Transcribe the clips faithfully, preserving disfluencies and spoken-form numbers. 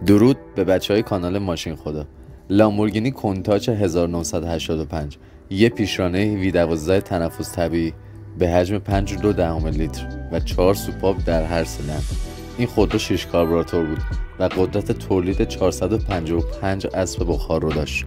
درود به بچه های کانال ماشین خدا. لامبورگینی کونتاچ هزار و نهصد و هشتاد و پنج، یه پیشرانه وی دوازده تنفس طبیعی به حجم پنج و دو دهم لیتر و چهار سوپاپ در هر سیلندر. این خودرو شش کاربراتور بود و قدرت تولید چهارصد و پنجاه و پنج اسب بخار رو داشت.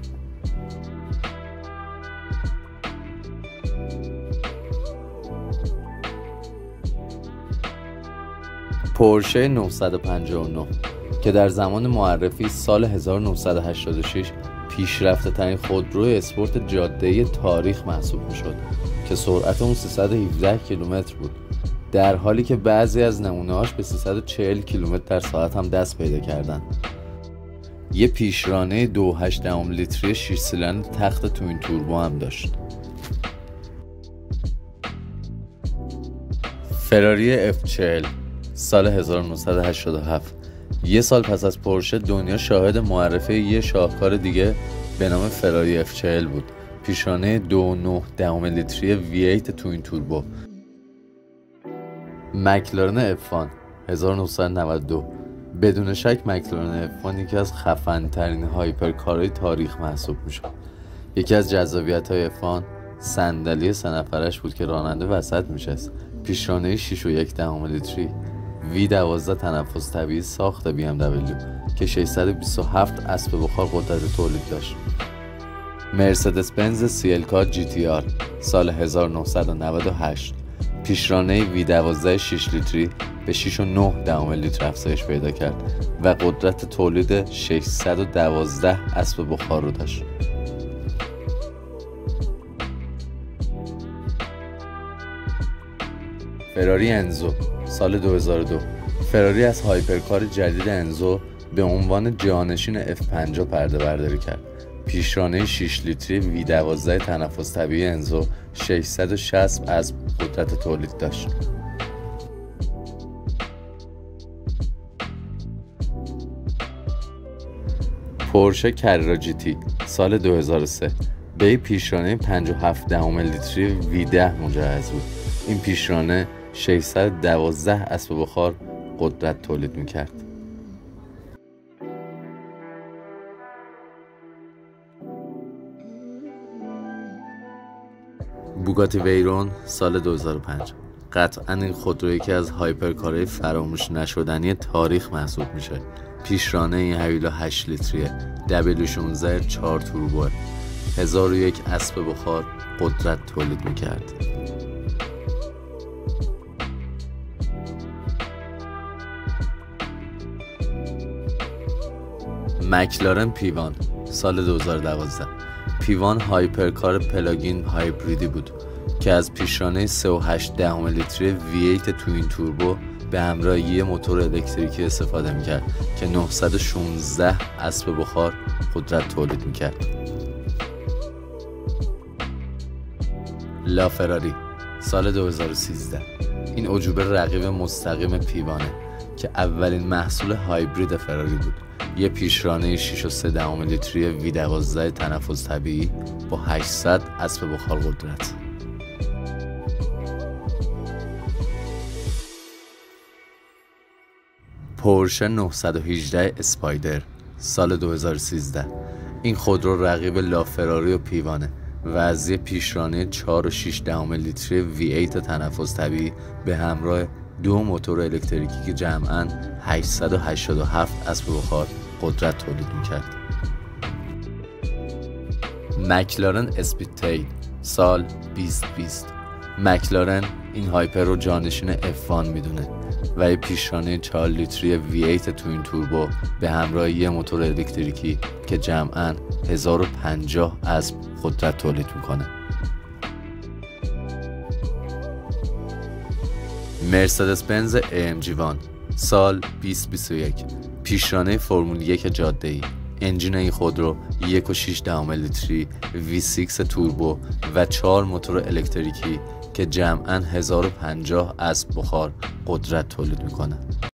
پورشه نهصد و پنجاه و نه که در زمان معرفی سال هزار و نهصد و هشتاد و شش پیشرفته ترین خودروی اسپورت جاده‌ای تاریخ محسوب میشد که سرعت اون سیصد و هفده کیلومتر بود، در حالی که بعضی از نمونه‌هاش به سیصد و چهل کیلومتر در ساعت هم دست پیدا کردن. یه پیشرانه دو و هشت دهم لیتری شش سیلندر تخت توین توربو هم داشت. فراری اف چهل سال هزار و نهصد و هشتاد و هفت. یه سال پس از پورشه دنیا شاهد معرفی یه شاهکار دیگه به نام فراری اف چهل بود. پیشرانه دو و نه دهم لیتری وی هشت توین توربو. مکلارن اف وان هزار و نهصد و نود و دو. بدون شک مکلارن اف وان یکی از خفن ترین هایپرکارهای تاریخ محسوب میشه. یکی از جذابیت های اف وان صندلی سه نفرش بود که راننده وسط میشست. پیشرانه شش و یک دهم لیتری وی دوازده تنفس طبیعی ساخت بی ام دبلیو که ششصد و بیست و هفت اسب بخار قدرت تولید داشت. مرسدس بنز سی ال کی جی تی آر سال هزار و نهصد و نود و هشت. پیشرانه وی دوازده شش لیتری به شش و نه دهم لیتر افزایش پیدا کرد و قدرت تولید ششصد و دوازده اسب بخار رو داشت. فراری انزو سال دو هزار و دو. فراری از هایپرکار جدید انزو به عنوان جانشین اف پنجاه پرده برداری کرد. پیشرانه شش لیتری وی دوازده تنفس طبیعی انزو ششصد و شصت اسب قدرت تولید داشت. پورشه کریرا جی تی سال دو هزار و سه به پیشرانه پنج و هفت دهم لیتری وی ده مجهز بود. این پیشرانه ششصد و دوازده اسب بخار قدرت تولید میکرد. بوگاتی ویرون سال دو هزار و پنج. قطعا این خودرو یکی از هایپرکارهای فراموش نشدنی تاریخ محسوب میشه. پیشرانه این حویلا هشت لیتریه، دبلیو شانزده چهار توربو، هزار و یک اسب بخار قدرت تولید میکرد. مکلارن پیوان سال دو هزار و دوازده. پیوان هایپرکار پلاگین هایبریدی بود که از پیشرانه سه و هشت دهم لیتری وی هشت توین توربو به همراه یه موتور الکتریکی استفاده میکرد که نهصد و شانزده اسب بخار قدرت تولید میکرد. لا فراری سال دو هزار و سیزده. این عجوبه رقیب مستقیم پیوانه که اولین محصول هایبرید فراری بود. یه پیشرانه شش و سه دهم لیتری وی دوازده تنفس طبیعی با هشتصد اسب بخار قدرت. پورشه نهصد و هجده اسپایدر سال دو هزار و سیزده. این خودرو رقیب لا فراری و پیوانه و از یه پیشرانه چهار و شش دهم لیتری وی هشت تنفس طبیعی به همراه دو موتور الکتریکی که جمعاً هشتصد و هشتاد و هفت اسب بخار قدرت تولید میکرد. مکلارن اسپید تیل سال بیست بیست. مکلارن این هایپر رو جانشین اف وان میدونه و یه پیشرانه چهار لیتری وی هشت توین توربو به همراه یه موتور الکتریکی که جمعاً هزار و پنجاه اسب قدرت تولید میکنه. مرسدس بنز ای ام جی وان سال بیست بیست و یک. پیشرانه فرمول یک جاده‌ای. انجین این خودرو یک و شش دهم لیتری وی شش توربو و چهار موتور الکتریکی که جمعاً هزار و پنجاه اسب بخار قدرت تولید میکنه.